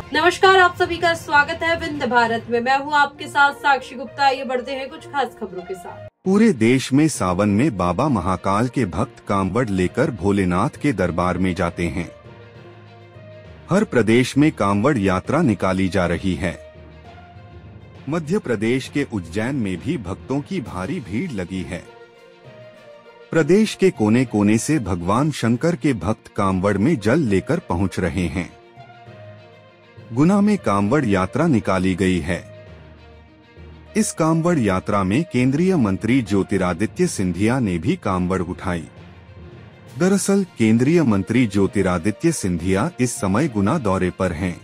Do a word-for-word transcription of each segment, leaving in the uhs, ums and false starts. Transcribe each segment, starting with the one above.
नमस्कार, आप सभी का स्वागत है विंध्य भारत में। मैं हूँ आपके साथ साक्षी गुप्ता। आइए बढ़ते हैं कुछ खास खबरों के साथ। पूरे देश में सावन में बाबा महाकाल के भक्त कांवड़ लेकर भोलेनाथ के दरबार में जाते हैं। हर प्रदेश में कांवड़ यात्रा निकाली जा रही है। मध्य प्रदेश के उज्जैन में भी भक्तों की भारी भीड़ लगी है। प्रदेश के कोने कोने से भगवान शंकर के भक्त कांवड़ में जल लेकर पहुंच रहे हैं। गुना में कांवड़ यात्रा निकाली गई है। इस कांवड़ यात्रा में केंद्रीय मंत्री ज्योतिरादित्य सिंधिया ने भी कांवड़ उठाई। दरअसल केंद्रीय मंत्री ज्योतिरादित्य सिंधिया इस समय गुना दौरे पर हैं।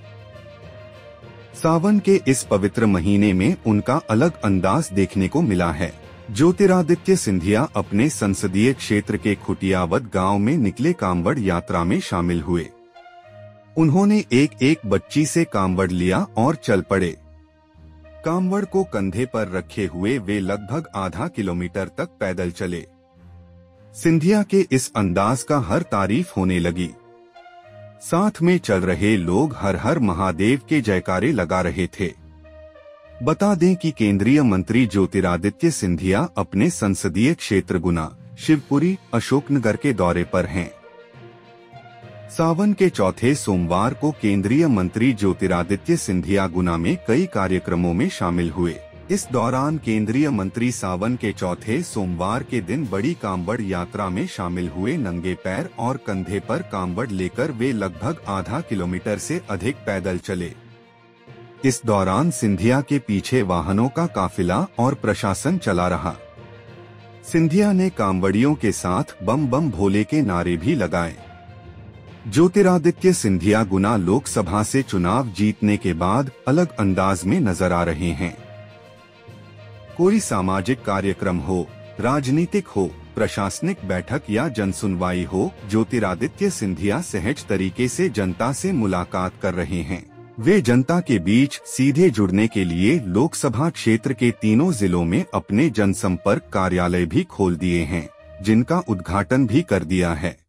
सावन के इस पवित्र महीने में उनका अलग अंदाज देखने को मिला है। ज्योतिरादित्य सिंधिया अपने संसदीय क्षेत्र के खुटियावद गांव में निकले कांवड़ यात्रा में शामिल हुए। उन्होंने एक एक बच्ची से कांवड़ लिया और चल पड़े। कांवड़ को कंधे पर रखे हुए वे लगभग आधा किलोमीटर तक पैदल चले। सिंधिया के इस अंदाज का हर तारीफ होने लगी। साथ में चल रहे लोग हर हर महादेव के जयकारे लगा रहे थे। बता दें कि केंद्रीय मंत्री ज्योतिरादित्य सिंधिया अपने संसदीय क्षेत्र गुना, शिवपुरी, अशोकनगर के दौरे पर हैं। सावन के चौथे सोमवार को केंद्रीय मंत्री ज्योतिरादित्य सिंधिया गुना में कई कार्यक्रमों में शामिल हुए। इस दौरान केंद्रीय मंत्री सावन के चौथे सोमवार के दिन बड़ी कांवड़ यात्रा में शामिल हुए। नंगे पैर और कंधे पर कांवड़ लेकर वे लगभग आधा किलोमीटर से अधिक पैदल चले। इस दौरान सिंधिया के पीछे वाहनों का काफिला और प्रशासन चला रहा। सिंधिया ने कांवड़ियों के साथ बम बम भोले के नारे भी लगाए। ज्योतिरादित्य सिंधिया गुना लोकसभा से चुनाव जीतने के बाद अलग अंदाज में नजर आ रहे हैं। कोई सामाजिक कार्यक्रम हो, राजनीतिक हो, प्रशासनिक बैठक या जनसुनवाई हो, ज्योतिरादित्य सिंधिया सहज तरीके से जनता से मुलाकात कर रहे हैं। वे जनता के बीच सीधे जुड़ने के लिए लोकसभा क्षेत्र के तीनों जिलों में अपने जनसंपर्क कार्यालय भी खोल दिए हैं, जिनका उद्घाटन भी कर दिया है।